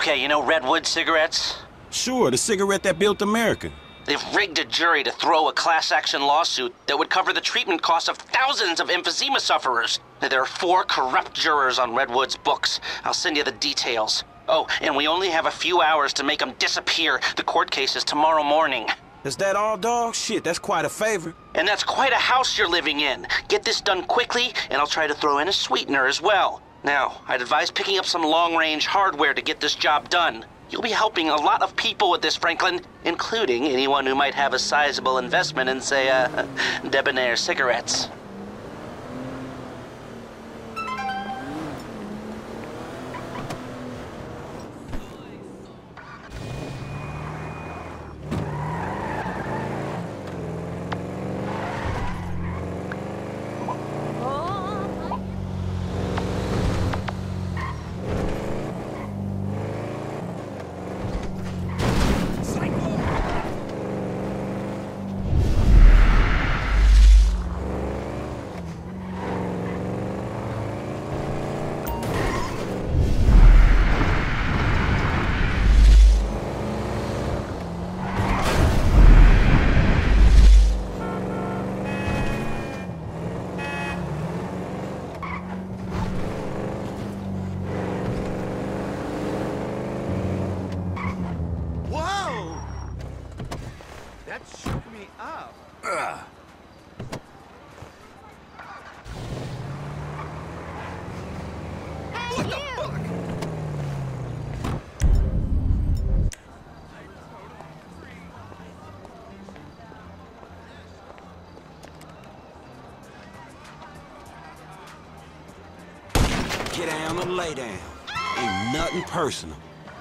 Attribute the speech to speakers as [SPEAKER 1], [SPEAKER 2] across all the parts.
[SPEAKER 1] Okay, you know Redwood cigarettes?
[SPEAKER 2] Sure, the cigarette that built America.
[SPEAKER 1] They've rigged a jury to throw a class-action lawsuit that would cover the treatment costs of thousands of emphysema sufferers. There are 4 corrupt jurors on Redwood's books. I'll send you the details. Oh, and we only have a few hours to make them disappear. The court case is tomorrow morning.
[SPEAKER 2] Is that all, dog? Shit, that's quite a favor.
[SPEAKER 1] And that's quite a house you're living in. Get this done quickly, and I'll try to throw in a sweetener as well. Now, I'd advise picking up some long-range hardware to get this job done. You'll be helping a lot of people with this, Franklin, including anyone who might have a sizable investment in, say, Debonaire cigarettes.
[SPEAKER 3] That shook me up. What the fuck?
[SPEAKER 2] Get down or lay down. Ain't nothing personal.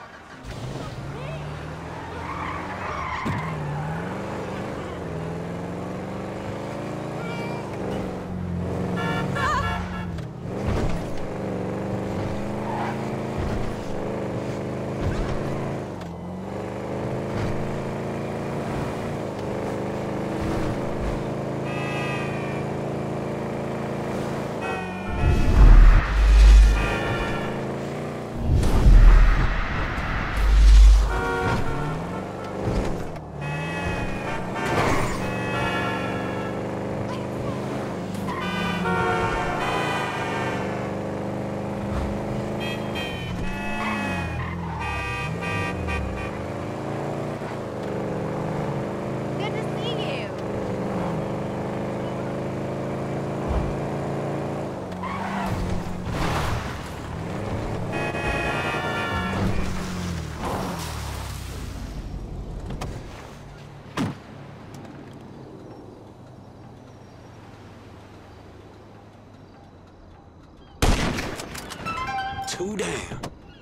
[SPEAKER 2] Too damn.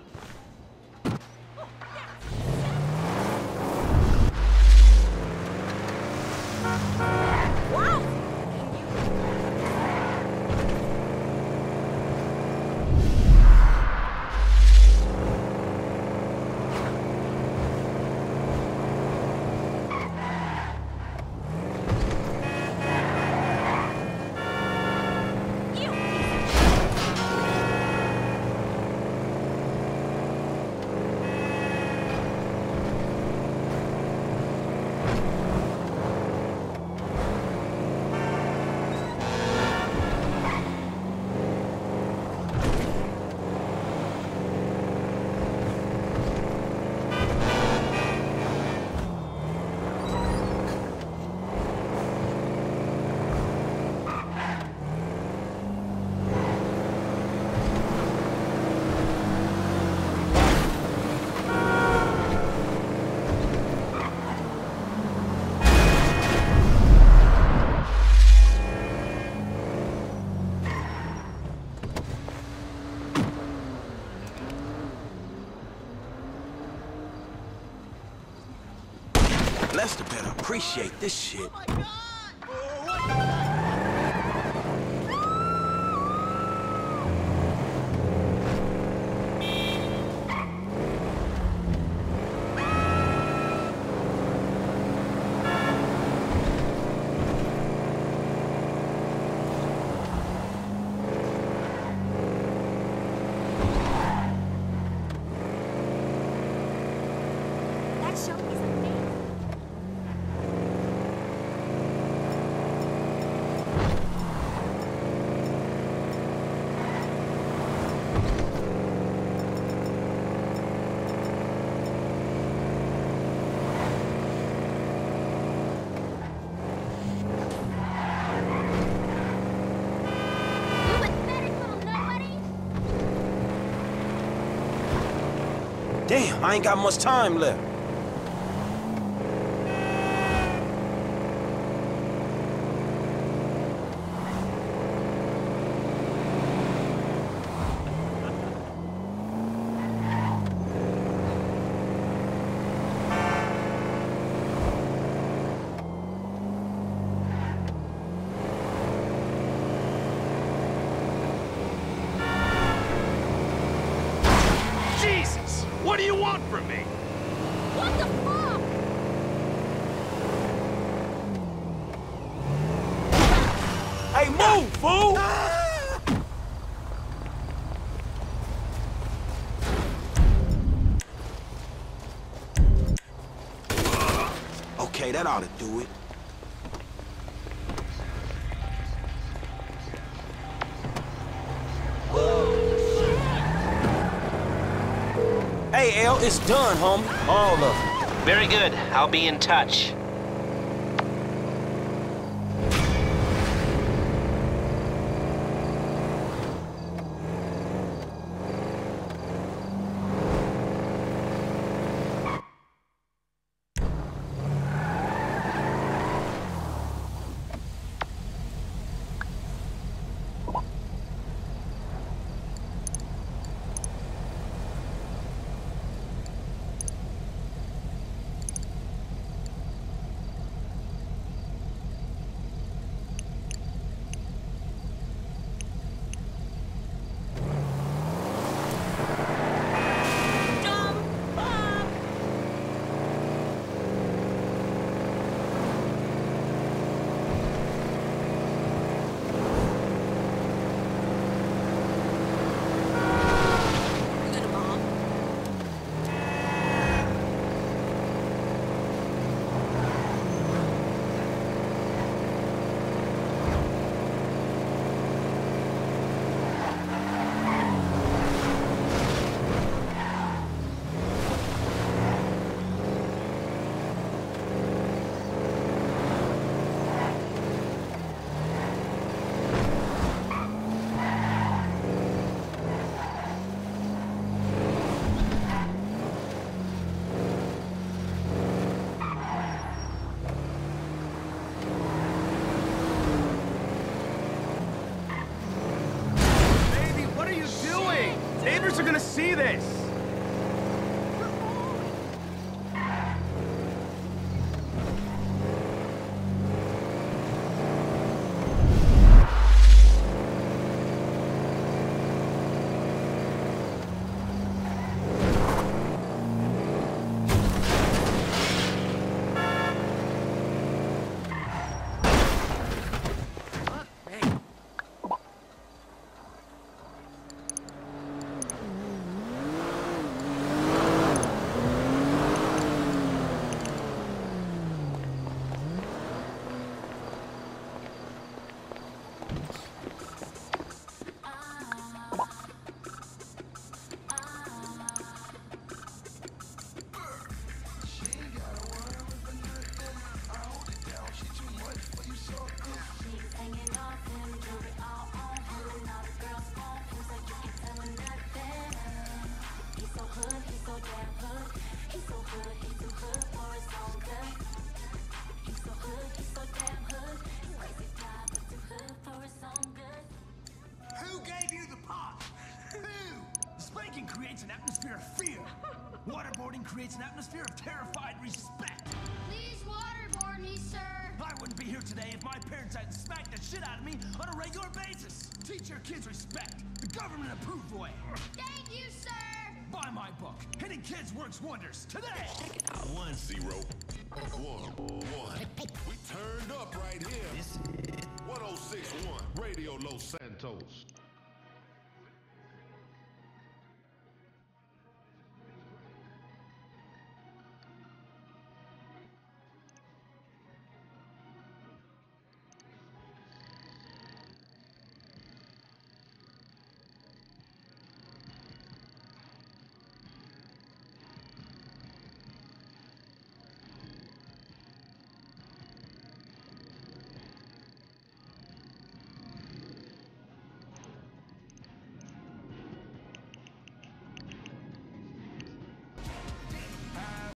[SPEAKER 2] Lester better appreciate this shit. Damn, I ain't got much time left.
[SPEAKER 4] What do you want from me?
[SPEAKER 5] What the fuck?
[SPEAKER 2] Hey, move, fool! Okay, that ought to do it. Hey, L, it's done, homie. All of it.
[SPEAKER 1] Very good. I'll be in touch.
[SPEAKER 3] Neighbors are gonna see this!
[SPEAKER 6] Creates an atmosphere of fear. Waterboarding creates an atmosphere of terrified respect.
[SPEAKER 5] Please waterboard me, sir.
[SPEAKER 6] I wouldn't be here today if my parents hadn't smacked the shit out of me on a regular basis. Teach your kids respect, the government-approved way.
[SPEAKER 5] Thank you, sir.
[SPEAKER 6] Buy my book. Hitting kids works wonders today.
[SPEAKER 7] 1-0. 1-1. We turned up right here. 1061 Radio Los Santos.